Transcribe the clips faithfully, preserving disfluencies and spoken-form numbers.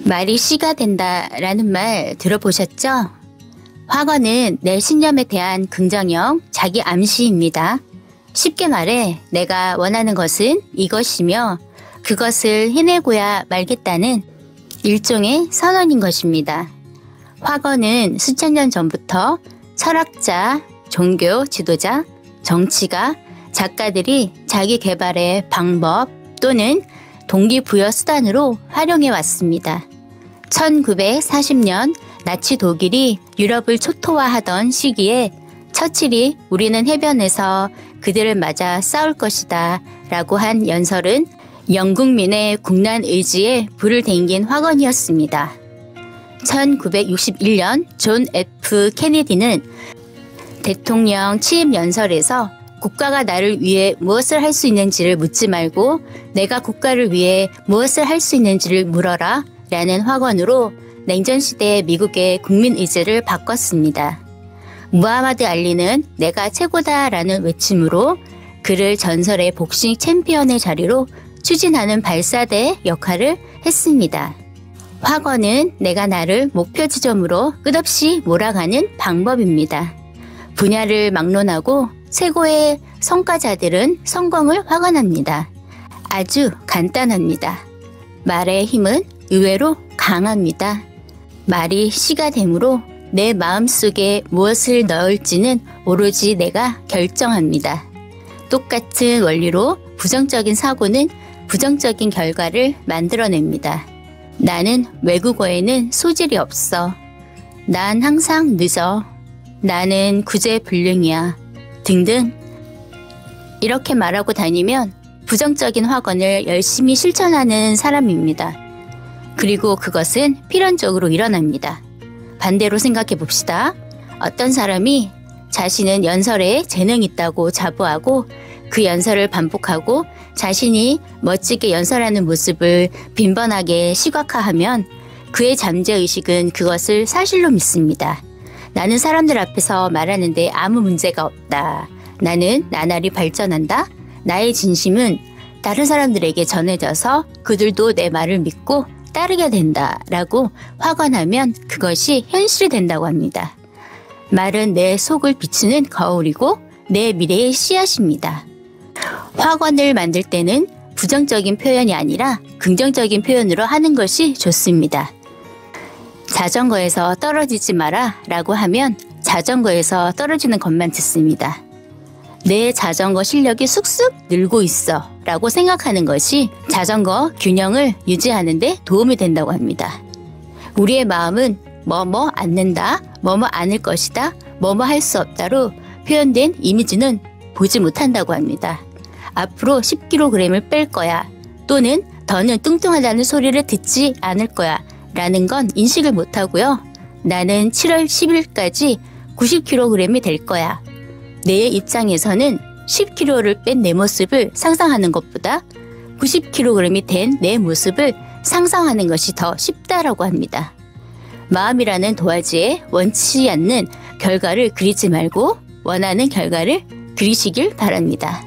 말이 씨가 된다라는 말 들어보셨죠? 확언은 내 신념에 대한 긍정형 자기 암시입니다. 쉽게 말해 내가 원하는 것은 이것이며 그것을 해내고야 말겠다는 일종의 선언인 것입니다. 확언은 수천 년 전부터 철학자, 종교 지도자, 정치가, 작가들이 자기 개발의 방법 또는 동기부여 수단으로 활용해 왔습니다. 천구백사십 년 나치 독일이 유럽을 초토화하던 시기에 처칠이 우리는 해변에서 그들을 맞아 싸울 것이다 라고 한 연설은 영국민의 국난 의지에 불을 댕긴 확언이었습니다. 천구백육십일 년 존 에프 케네디는 대통령 취임 연설에서 국가가 나를 위해 무엇을 할 수 있는지를 묻지 말고 내가 국가를 위해 무엇을 할 수 있는지를 물어라 라는 확언으로 냉전시대의 미국의 국민의지를 바꿨습니다. 무하마드 알리는 내가 최고다 라는 외침으로 그를 전설의 복싱 챔피언의 자리로 추진하는 발사대 역할을 했습니다. 확언은 내가 나를 목표 지점으로 끝없이 몰아가는 방법입니다. 분야를 막론하고 최고의 성과자들은 성공을 확언합니다. 아주 간단합니다. 말의 힘은 의외로 강합니다. 말이 씨가 되므로 내 마음속에 무엇을 넣을지는 오로지 내가 결정합니다. 똑같은 원리로 부정적인 사고는 부정적인 결과를 만들어냅니다. 나는 외국어에는 소질이 없어. 난 항상 늦어. 나는 구제불능이야. 등등. 이렇게 말하고 다니면 부정적인 확언을 열심히 실천하는 사람입니다. 그리고 그것은 필연적으로 일어납니다. 반대로 생각해 봅시다. 어떤 사람이 자신은 연설에 재능이 있다고 자부하고 그 연설을 반복하고 자신이 멋지게 연설하는 모습을 빈번하게 시각화하면 그의 잠재의식은 그것을 사실로 믿습니다. 나는 사람들 앞에서 말하는데 아무 문제가 없다. 나는 나날이 발전한다. 나의 진심은 다른 사람들에게 전해져서 그들도 내 말을 믿고 따르게 된다 라고 확언하면 그것이 현실이 된다고 합니다. 말은 내 속을 비추는 거울이고 내 미래의 씨앗입니다. 확언을 만들 때는 부정적인 표현이 아니라 긍정적인 표현으로 하는 것이 좋습니다. 자전거에서 떨어지지 마라 라고 하면 자전거에서 떨어지는 것만 듣습니다. 내 자전거 실력이 쑥쑥 늘고 있어 라고 생각하는 것이 자전거 균형을 유지하는 데 도움이 된다고 합니다. 우리의 마음은 뭐뭐 않는다, 뭐뭐 않을 것이다, 뭐뭐 할 수 없다로 표현된 이미지는 보지 못한다고 합니다. 앞으로 십 킬로그램을 뺄 거야 또는 더는 뚱뚱하다는 소리를 듣지 않을 거야 라는 건 인식을 못하고요. 나는 칠월 십일까지 구십 킬로그램이 될 거야. 내 입장에서는 십 킬로그램를 뺀 내 모습을 상상하는 것보다 구십 킬로그램이 된 내 모습을 상상하는 것이 더 쉽다라고 합니다. 마음이라는 도화지에 원치 않는 결과를 그리지 말고 원하는 결과를 그리시길 바랍니다.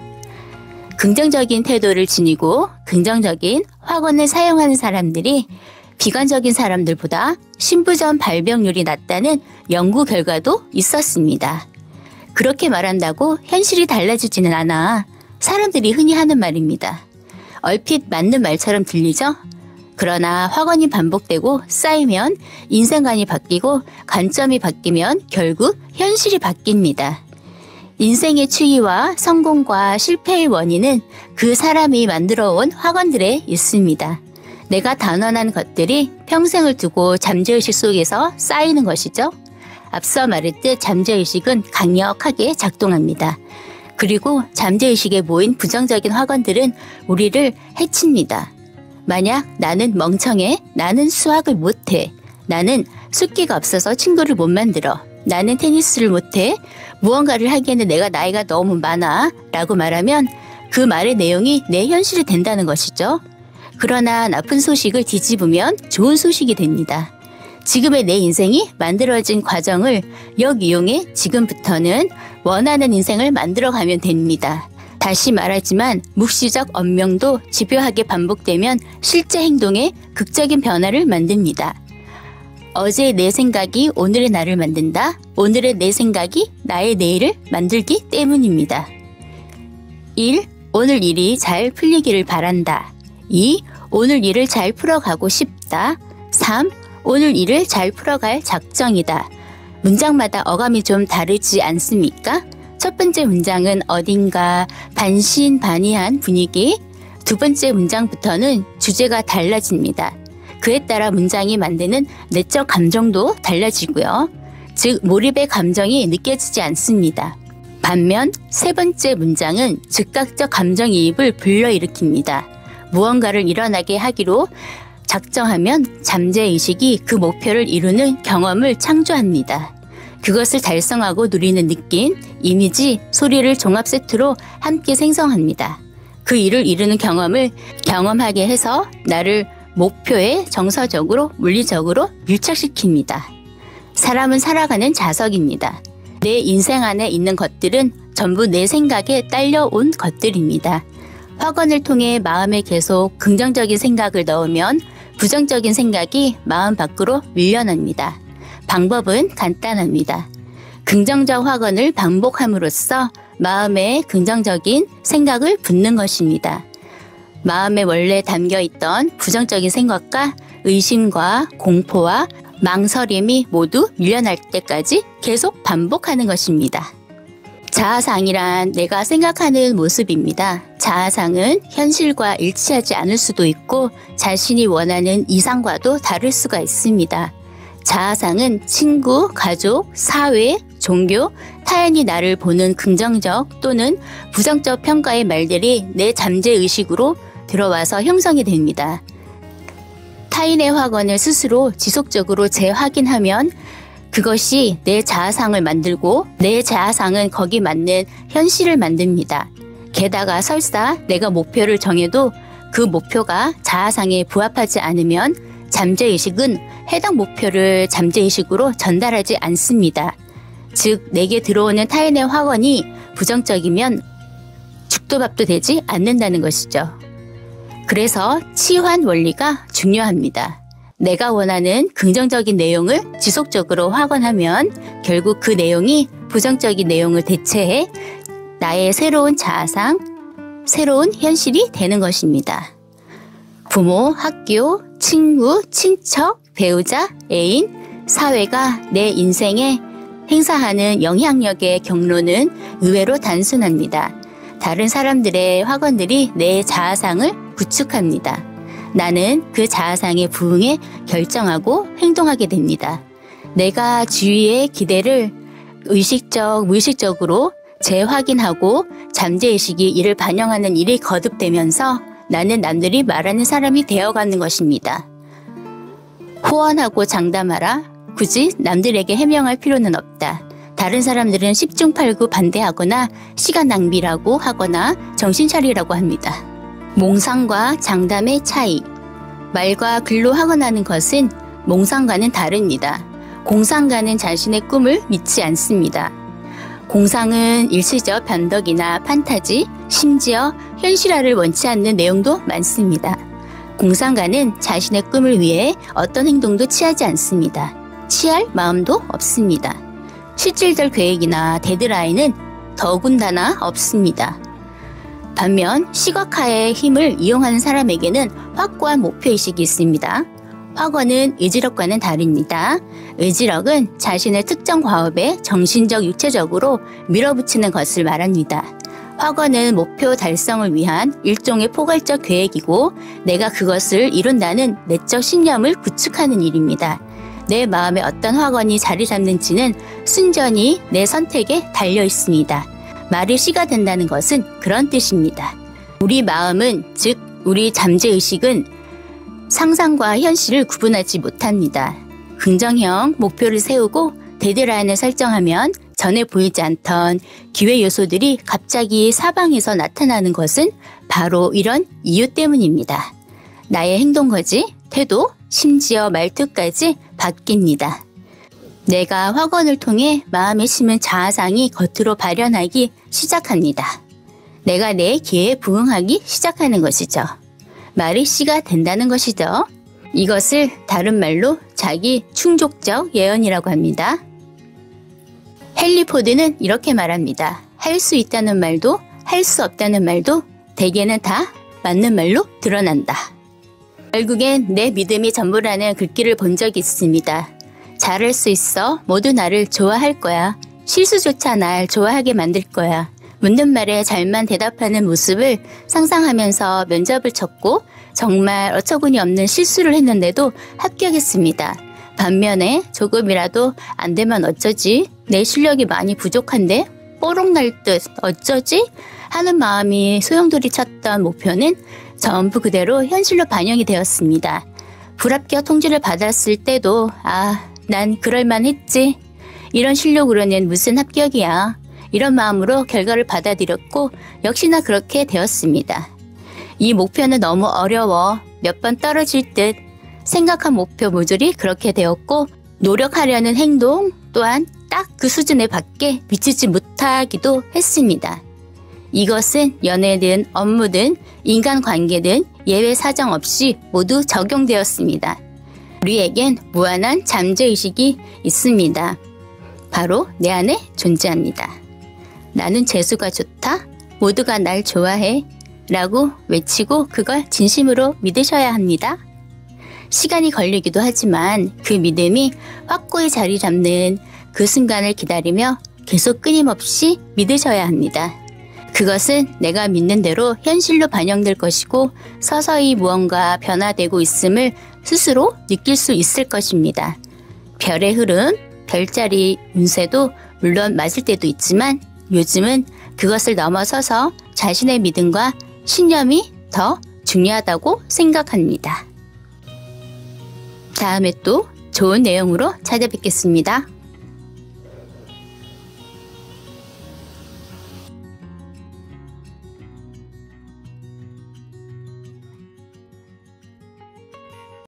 긍정적인 태도를 지니고 긍정적인 확언을 사용하는 사람들이 비관적인 사람들보다 신부전 발병률이 낮다는 연구 결과도 있었습니다. 그렇게 말한다고 현실이 달라지지는 않아 사람들이 흔히 하는 말입니다. 얼핏 맞는 말처럼 들리죠? 그러나 확언이 반복되고 쌓이면 인생관이 바뀌고 관점이 바뀌면 결국 현실이 바뀝니다. 인생의 추이와 성공과 실패의 원인은 그 사람이 만들어온 확언들에 있습니다. 내가 단언한 것들이 평생을 두고 잠재의식 속에서 쌓이는 것이죠. 앞서 말했듯 잠재의식은 강력하게 작동합니다. 그리고 잠재의식에 모인 부정적인 확언들은 우리를 해칩니다. 만약 나는 멍청해, 나는 수학을 못해, 나는 숫기가 없어서 친구를 못 만들어, 나는 테니스를 못해, 무언가를 하기에는 내가 나이가 너무 많아 라고 말하면 그 말의 내용이 내 현실이 된다는 것이죠. 그러나 나쁜 소식을 뒤집으면 좋은 소식이 됩니다. 지금의 내 인생이 만들어진 과정을 역이용해 지금부터는 원하는 인생을 만들어가면 됩니다. 다시 말하지만 묵시적 언명도 집요하게 반복되면 실제 행동에 극적인 변화를 만듭니다. 어제의 내 생각이 오늘의 나를 만든다. 오늘의 내 생각이 나의 내일을 만들기 때문입니다. 일. 오늘 일이 잘 풀리기를 바란다. 이. 오늘 일을 잘 풀어가고 싶다. 삼. 오늘 일을 잘 풀어갈 작정이다. 문장마다 어감이 좀 다르지 않습니까? 첫 번째 문장은 어딘가 반신반의한 분위기, 두 번째 문장부터는 주제가 달라집니다. 그에 따라 문장이 만드는 내적 감정도 달라지고요. 즉 몰입의 감정이 느껴지지 않습니다. 반면 세 번째 문장은 즉각적 감정이입을 불러일으킵니다. 무언가를 일어나게 하기로 작정하면 잠재의식이 그 목표를 이루는 경험을 창조합니다. 그것을 달성하고 누리는 느낌, 이미지, 소리를 종합 세트로 함께 생성합니다. 그 일을 이루는 경험을 경험하게 해서 나를 목표에 정서적으로, 물리적으로 밀착시킵니다. 사람은 살아가는 자석입니다. 내 인생 안에 있는 것들은 전부 내 생각에 딸려온 것들입니다. 확언을 통해 마음에 계속 긍정적인 생각을 넣으면 부정적인 생각이 마음 밖으로 밀려납니다. 방법은 간단합니다. 긍정적 확언을 반복함으로써 마음에 긍정적인 생각을 붓는 것입니다. 마음에 원래 담겨있던 부정적인 생각과 의심과 공포와 망설임이 모두 밀려날 때까지 계속 반복하는 것입니다. 자아상이란 내가 생각하는 모습입니다. 자아상은 현실과 일치하지 않을 수도 있고 자신이 원하는 이상과도 다를 수가 있습니다. 자아상은 친구, 가족, 사회, 종교, 타인이 나를 보는 긍정적 또는 부정적 평가의 말들이 내 잠재의식으로 들어와서 형성이 됩니다. 타인의 확언을 스스로 지속적으로 재확인하면 그것이 내 자아상을 만들고 내 자아상은 거기 맞는 현실을 만듭니다. 게다가 설사 내가 목표를 정해도 그 목표가 자아상에 부합하지 않으면 잠재의식은 해당 목표를 잠재의식으로 전달하지 않습니다. 즉 내게 들어오는 타인의 확언이 부정적이면 죽도 밥도 되지 않는다는 것이죠. 그래서 치환 원리가 중요합니다. 내가 원하는 긍정적인 내용을 지속적으로 확언하면 결국 그 내용이 부정적인 내용을 대체해 나의 새로운 자아상, 새로운 현실이 되는 것입니다. 부모, 학교, 친구, 친척, 배우자, 애인, 사회가 내 인생에 행사하는 영향력의 경로는 의외로 단순합니다. 다른 사람들의 확언들이 내 자아상을 구축합니다. 나는 그 자아상에 부응해 결정하고 행동하게 됩니다. 내가 주위의 기대를 의식적, 무의식적으로 재확인하고 잠재의식이 이를 반영하는 일이 거듭되면서 나는 남들이 말하는 사람이 되어가는 것입니다. 호언하고 장담하라. 굳이 남들에게 해명할 필요는 없다. 다른 사람들은 십중팔구 반대하거나 시간 낭비라고 하거나 정신 차리라고 합니다. 몽상과 장담의 차이. 말과 글로 확언하는 것은 몽상과는 다릅니다. 공상과는 자신의 꿈을 믿지 않습니다. 공상은 일시적 변덕이나 판타지, 심지어 현실화를 원치 않는 내용도 많습니다. 공상과는 자신의 꿈을 위해 어떤 행동도 취하지 않습니다. 취할 마음도 없습니다. 실질적 계획이나 데드라인은 더군다나 없습니다. 반면 시각화의 힘을 이용하는 사람에게는 확고한 목표의식이 있습니다. 확언은 의지력과는 다릅니다. 의지력은 자신의 특정 과업에 정신적, 육체적으로 밀어붙이는 것을 말합니다. 확언은 목표 달성을 위한 일종의 포괄적 계획이고 내가 그것을 이룬다는 내적 신념을 구축하는 일입니다. 내 마음에 어떤 확언이 자리 잡는지는 순전히 내 선택에 달려 있습니다. 말이 씨가 된다는 것은 그런 뜻입니다. 우리 마음은, 즉 우리 잠재의식은 상상과 현실을 구분하지 못합니다. 긍정형 목표를 세우고 데드라인을 설정하면 전에 보이지 않던 기회 요소들이 갑자기 사방에서 나타나는 것은 바로 이런 이유 때문입니다. 나의 행동거지, 태도, 심지어 말투까지 바뀝니다. 내가 확언을 통해 마음에 심은 자아상이 겉으로 발현하기 시작합니다. 내가 내 기회에 부응하기 시작하는 것이죠. 말이 씨가 된다는 것이죠. 이것을 다른 말로 자기 충족적 예언이라고 합니다. 헨리 포드는 이렇게 말합니다. 할 수 있다는 말도 할 수 없다는 말도 대개는 다 맞는 말로 드러난다. 결국엔 내 믿음이 전부라는 글귀를 본 적이 있습니다. 잘할 수 있어. 모두 나를 좋아할 거야. 실수조차 날 좋아하게 만들 거야. 묻는 말에 잘만 대답하는 모습을 상상하면서 면접을 쳤고 정말 어처구니 없는 실수를 했는데도 합격했습니다. 반면에 조금이라도 안 되면 어쩌지? 내 실력이 많이 부족한데? 뽀록 날 듯 어쩌지? 하는 마음이 소용돌이 쳤던 목표는 전부 그대로 현실로 반영이 되었습니다. 불합격 통지를 받았을 때도 아, 난 그럴만 했지. 이런 실력으로는 무슨 합격이야. 이런 마음으로 결과를 받아들였고 역시나 그렇게 되었습니다. 이 목표는 너무 어려워. 몇 번 떨어질 듯. 생각한 목표 모조리 그렇게 되었고 노력하려는 행동 또한 딱 그 수준에 밖에 미치지 못하기도 했습니다. 이것은 연애든 업무든 인간관계든 예외 사정 없이 모두 적용되었습니다. 우리에겐 무한한 잠재의식이 있습니다. 바로 내 안에 존재합니다. 나는 재수가 좋다. 모두가 날 좋아해. 라고 외치고 그걸 진심으로 믿으셔야 합니다. 시간이 걸리기도 하지만 그 믿음이 확고히 자리 잡는 그 순간을 기다리며 계속 끊임없이 믿으셔야 합니다. 그것은 내가 믿는 대로 현실로 반영될 것이고 서서히 무언가 변화되고 있음을 스스로 느낄 수 있을 것입니다. 별의 흐름, 별자리 운세도 물론 맞을 때도 있지만 요즘은 그것을 넘어서서 자신의 믿음과 신념이 더 중요하다고 생각합니다. 다음에 또 좋은 내용으로 찾아뵙겠습니다.